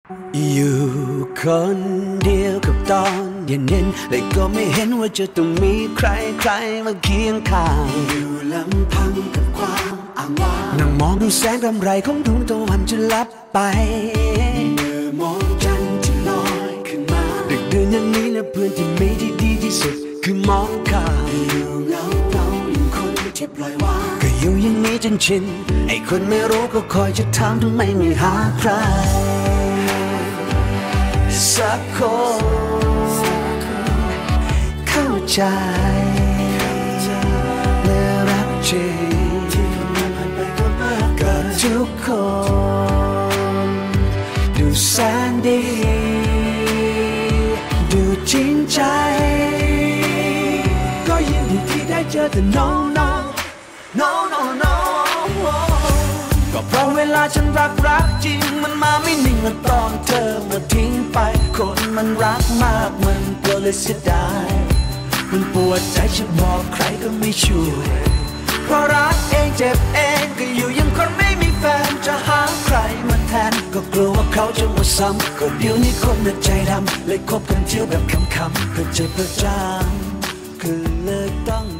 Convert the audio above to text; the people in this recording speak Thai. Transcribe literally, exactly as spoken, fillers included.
อยู่คนเดียวกับตอนเย็นๆเลยก็ไม่เห็นว่าจะต้องมีใครใครมาเคียงข้างอยู่ลำพังกับความอ้างว้างนั่งมองดูแสงรำไรของดวงตะวันจนลับไปเมื่อมองจันทร์ที่ลอยขึ้นมาดึกดื่นอย่างนี้นะเพื่อนที่มีที่ดีที่สุดคือมองข้ามอยู่เงาเงาอย่างคนที่ปล่อยวางก็อยู่อย่างนี้จนชินไอ้คนไม่รู้ก็คอยจะถามทำไมไม่หาใครสักคนเข้าใจและรักจริงกับทุกคนดูแสนดีดูจริงใจก็ยินดีที่ได้เจอแต่น้องน้องน้องน้องน้องก็เพราะเวลาฉันรักรักจริงมันมาไม่นิ่งเมื่อตอนเธอมาทิ้งไปคนมันรักมากมันก็เลยเสียดายมันปวดใจฉันบอกใครก็ไม่ช่วยเพราะรักเองเจ็บเองก็อยู่ยังคนไม่มีแฟนจะหาใครมาแทนก็กลัวว่าเขาจะมาซ้ำก็เดี๋ยวนี้คนน่ะใจดำเลยคบกันเที่ยวแบบคำๆเพื่อใจเพื่อจางก็เลยต้อง